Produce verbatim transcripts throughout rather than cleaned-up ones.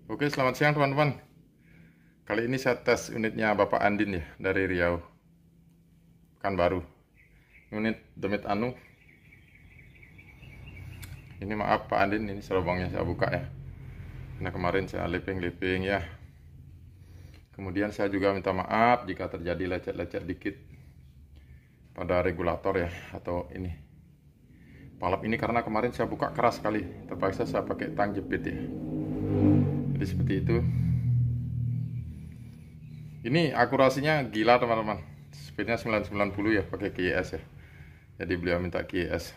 Oke, selamat siang teman-teman. Kali ini saya tes unitnya Bapak Andin ya, dari Riau, Pekanbaru. Unit Demit Anu. Ini maaf Pak Andin, ini serobongnya saya buka ya. Karena kemarin saya liping-liping ya. Kemudian saya juga minta maaf jika terjadi lecet-lecet dikit pada regulator ya, atau ini palap ini, karena kemarin saya buka keras sekali. Terpaksa saya pakai tang jepit ya. Jadi seperti itu. Ini akurasinya gila teman-teman. Speednya sembilan ratus sembilan puluh ya, pakai Q I S ya. Jadi beliau minta Q I S.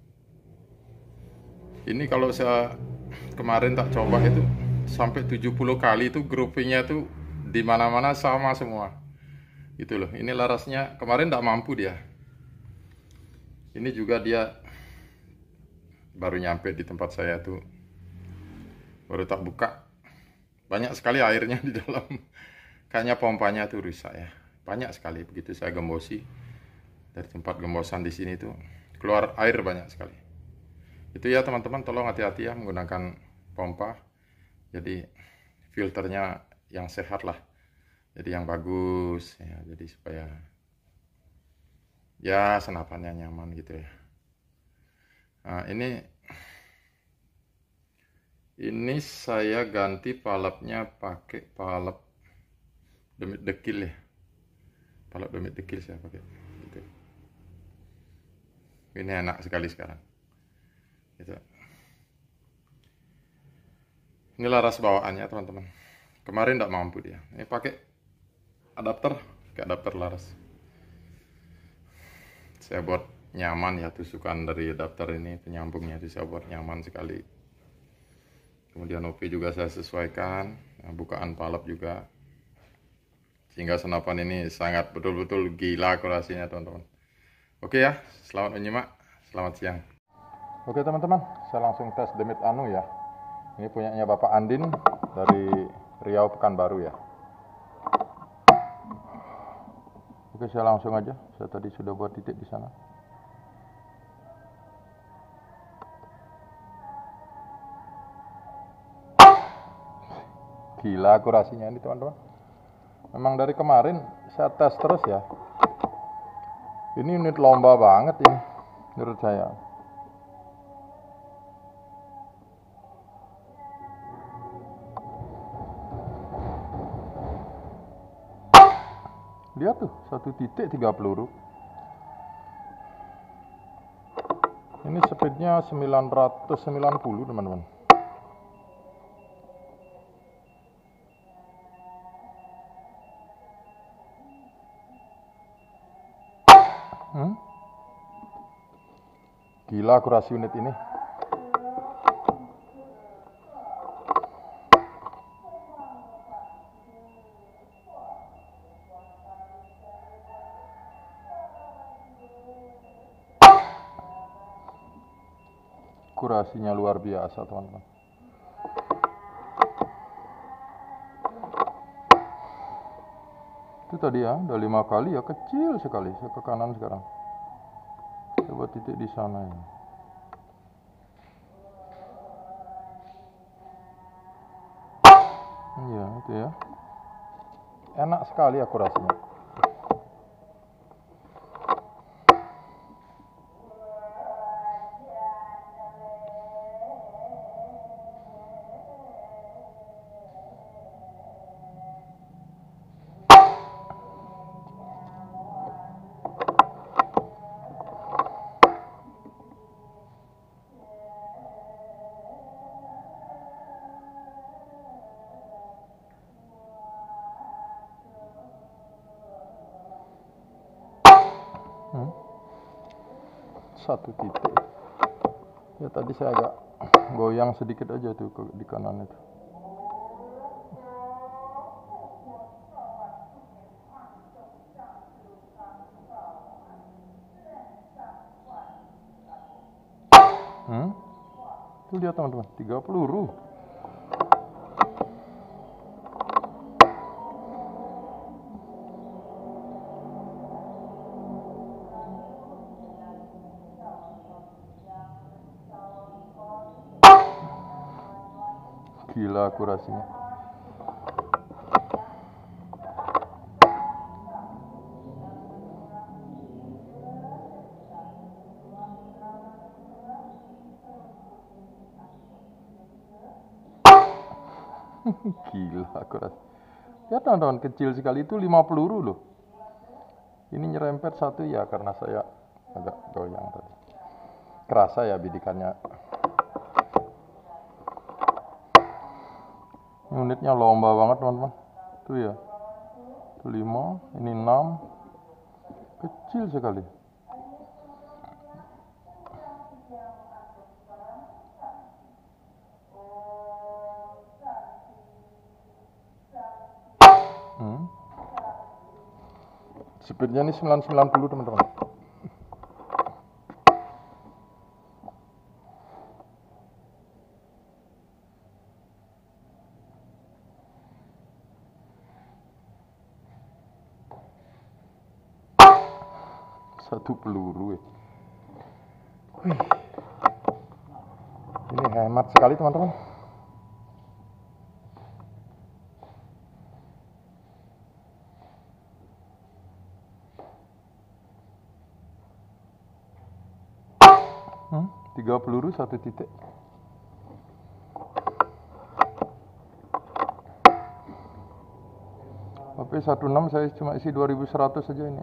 Ini kalau saya kemarin tak coba itu sampai tujuh puluh kali itu groupingnya tuh di mana-mana sama semua. Gitu loh. Ini larasnya kemarin tak mampu dia. Ini juga dia baru nyampe di tempat saya tuh. Baru tak buka. Banyak sekali airnya di dalam. Kayaknya pompanya tuh rusak ya. Banyak sekali begitu saya gembosi dari tempat gembosan di sini tuh keluar air banyak sekali. Itu ya teman-teman, tolong hati-hati ya menggunakan pompa. Jadi filternya yang sehat lah. Jadi yang bagus ya, jadi supaya ya senapannya nyaman gitu ya. Nah, ini ini saya ganti palapnya pakai palap Demit dekil ya. Palap Demit dekil saya pakai gitu. Ini enak sekali sekarang. Gitu. Ini laras bawaannya teman-teman. Kemarin tidak mampu dia. Ini pakai adapter, kayak adapter laras. Saya buat nyaman ya, tusukan dari adapter ini, penyambungnya itu saya buat nyaman sekali. Kemudian O P juga saya sesuaikan, nah, bukaan palap juga. Sehingga senapan ini sangat betul-betul gila akurasinya teman-teman. Oke ya, selamat menyimak, selamat siang. Oke teman-teman, saya langsung tes Demit Anu ya. Ini punyanya Bapak Andin dari Riau Pekanbaru ya. Oke, saya langsung aja. Saya tadi sudah buat titik di sana. Gila akurasinya ini teman-teman. Memang dari kemarin saya tes terus ya. Ini unit lomba banget ini menurut saya. Lihat tuh, satu titik tiga peluru. Ini speednya sembilan ratus sembilan puluh teman-teman. Hmm? Gila akurasi unit ini. Akurasinya luar biasa teman-teman. Itu tadi ya, udah lima kali ya, kecil sekali. Saya ke kanan sekarang. Coba titik di sana ya. Iya, itu ya. Enak sekali akurasinya. Hmm? Satu titik. Ya tadi saya agak goyang sedikit aja tuh di kanan itu. Hmm? Itu lihat teman-teman, tiga peluru. Gila akurasinya. Gila akurat. Ya teman-teman, kecil sekali itu lima peluru loh. Ini nyerempet satu ya karena saya agak goyang tadi. Kerasa ya bidikannya. Unitnya lomba banget teman-teman. Tuh ya. Itu lima, ini enam. Kecil sekali. Hmm. Speednya ini sembilan ratus sembilan puluh teman-teman. Satu peluru ya. Wih. Ini hemat sekali teman-teman. Hmm, tiga peluru satu titik. H P satu enam saya cuma isi dua ribu seratus saja ini.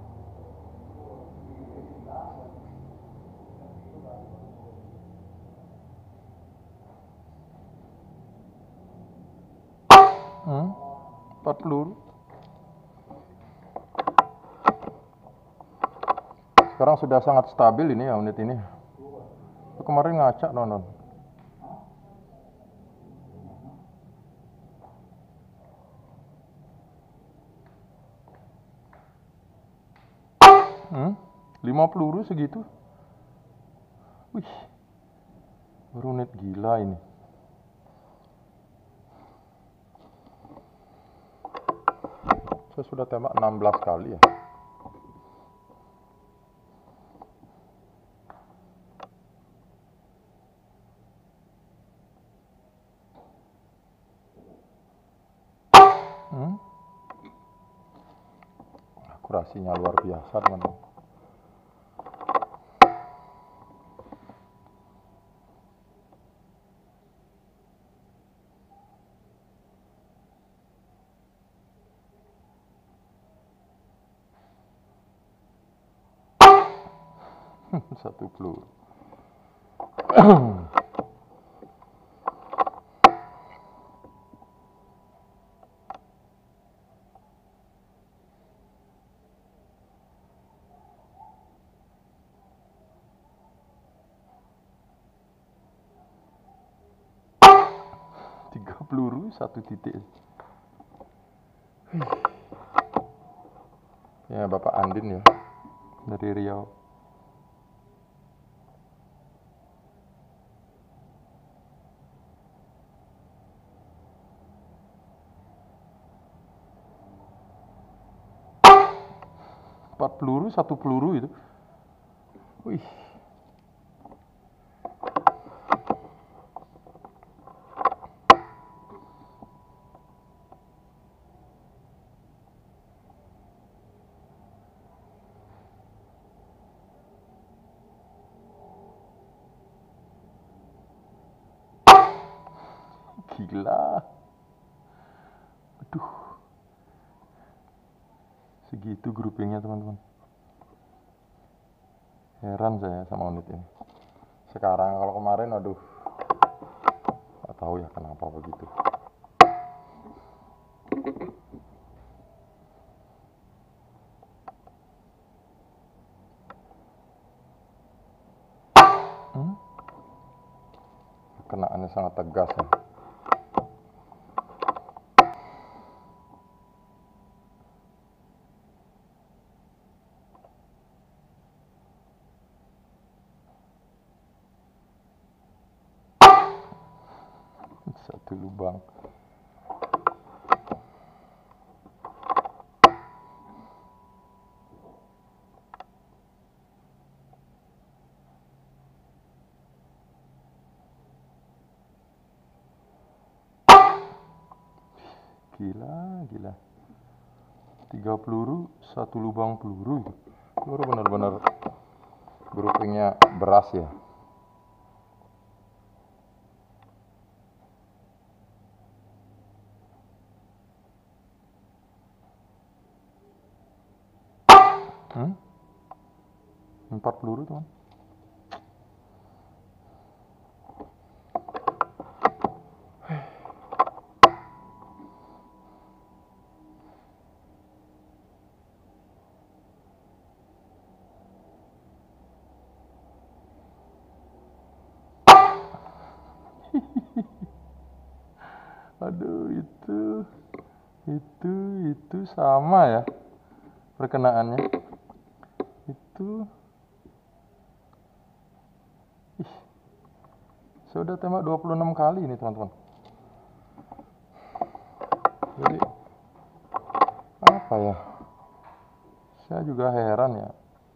Hmm, empat peluru. Sekarang sudah sangat stabil ini ya unit ini. Kemarin ngacak nonton. Hmm, lima peluru segitu. Wih, unit gila ini. Saya sudah tembak enam belas kali ya. Hmm? Akurasinya luar biasa teman-teman. Satu peluru. Tiga peluru satu titik. Ya Bapak Andin ya dari Riau. Empat peluru satu peluru itu. Wih. Gila. Aduh. Segitu groupingnya teman-teman. Heran saya sama unit ini. Sekarang kalau kemarin aduh. Gak tahu ya kenapa begitu. Hmm? Kenaannya sangat tegas ya. Satu lubang. Gila, gila. Tiga peluru, satu lubang peluru. Peluru benar-benar groupingnya beras ya. Hmm? Empat peluru teman. Aduh, itu itu itu sama ya perkenaannya. Itu ih, saya udah tembak dua puluh enam kali ini teman-teman. Jadi apa ya, saya juga heran ya.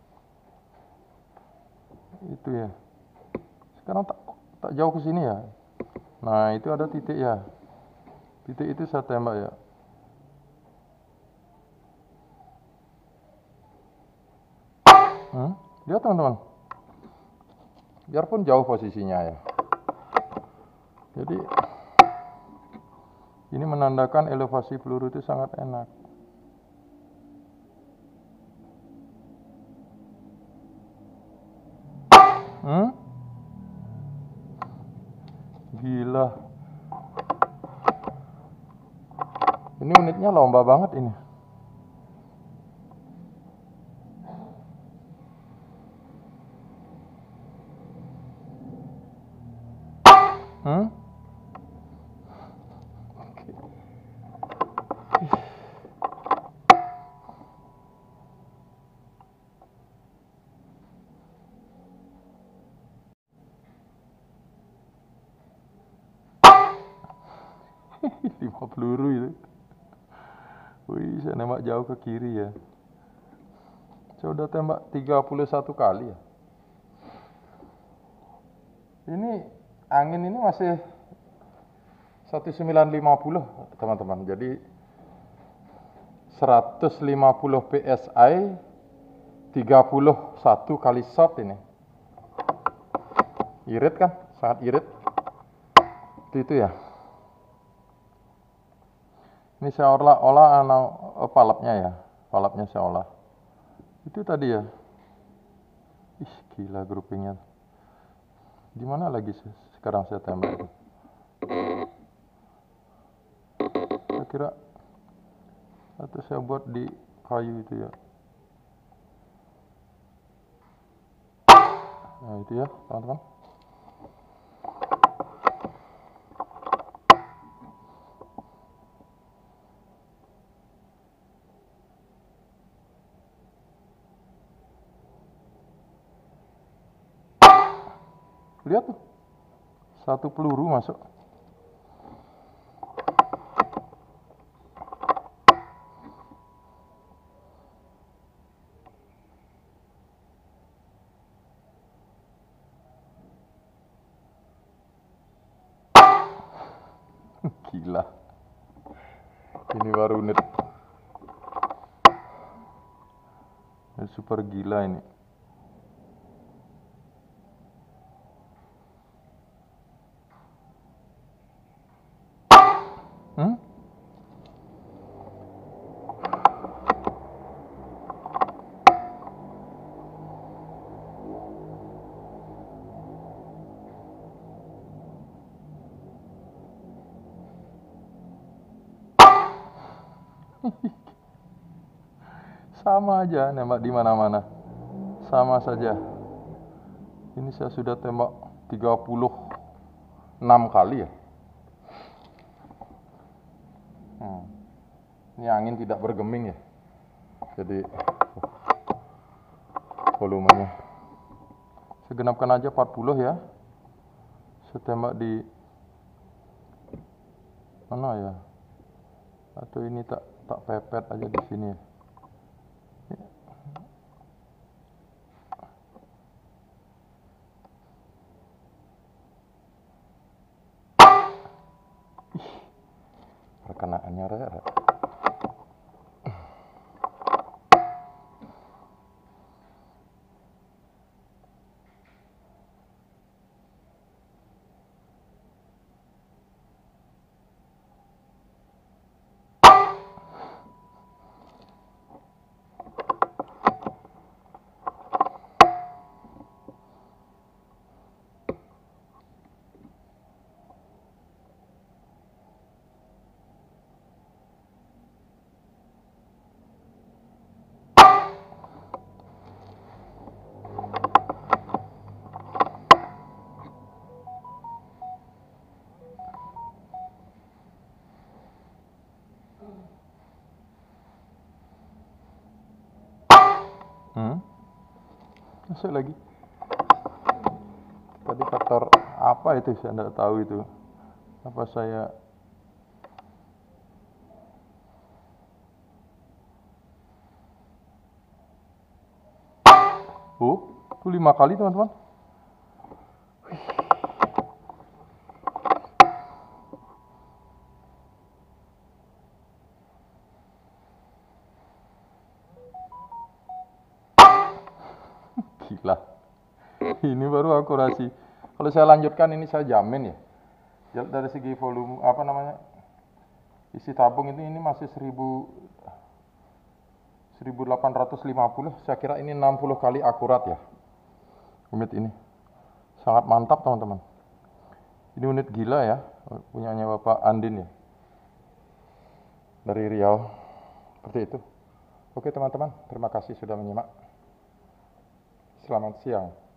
Itu ya, sekarang tak tak jauh ke sini ya. Nah, itu ada titik ya. Titik itu saya tembak ya. Hmm? Lihat teman-teman, biarpun jauh posisinya ya. Jadi ini menandakan elevasi peluru itu sangat enak. Hmm? Gila. Ini unitnya lomba banget ini. Hmm? lima peluru itu. Wih, saya nembak jauh ke kiri ya. Saya udah tembak tiga puluh satu kali ya. Ini angin ini masih seribu sembilan ratus lima puluh teman-teman. Jadi seratus lima puluh P S I, tiga puluh satu kali shot ini. Irit kan? Sangat irit. Itu, itu ya. Ini saya olah-olah uh, palapnya ya. Palapnya saya olah. Itu tadi ya. Ih, gila groupingnya. Di mana lagi sekarang saya tembak? Saya kira atau saya buat di kayu itu ya. Nah, itu ya, teman-teman. Lihat tuh, satu peluru masuk. Gila. Ini baru unit. Ini super gila ini. Hmm? Sama aja nembak di mana-mana. Sama saja. Ini saya sudah tembak tiga puluh enam kali ya. Hmm. Ini angin tidak bergeming ya. Jadi volumenya saya genapkan aja empat puluh ya. Saya tembak di mana ya? Atau ini tak tak pepet aja di sini ya. perkenaannya rare. Hmm? Masuk lagi. Tadi faktor apa itu saya tidak tahu itu. Apa saya Oh, itu lima kali teman-teman. Gila. Ini baru akurasi. Kalau saya lanjutkan ini saya jamin ya. Dari segi volume apa namanya? Isi tabung ini ini masih seribu seribu delapan ratus lima puluh. Saya kira ini enam puluh kali akurat ya. Unit ini. Sangat mantap teman-teman. Ini unit gila ya, punyanya Bapak Andin ya. Dari Riau. Seperti itu. Oke teman-teman, terima kasih sudah menyimak. Selamat siang.